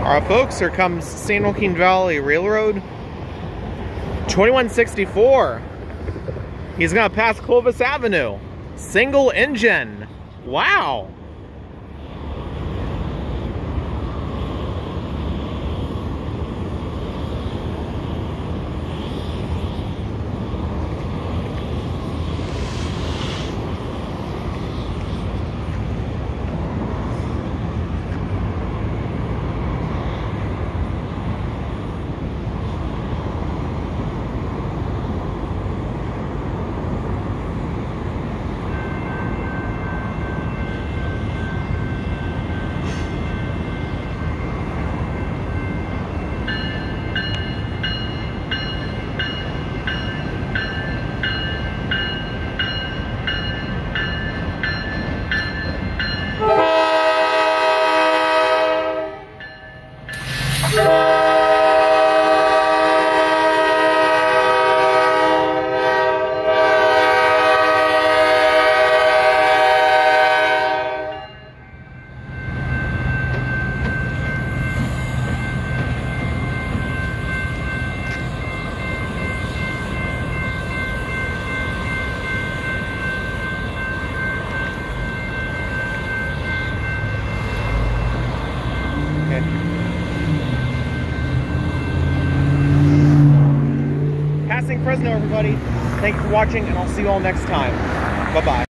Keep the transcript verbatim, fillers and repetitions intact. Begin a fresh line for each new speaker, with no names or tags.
Alright folks, here comes San Joaquin Valley Railroad. twenty-one sixty-four. He's gonna pass Clovis Avenue. Single engine. Wow. Passing Fresno, everybody. Thank you for watching, and I'll see you all next time. Bye-bye.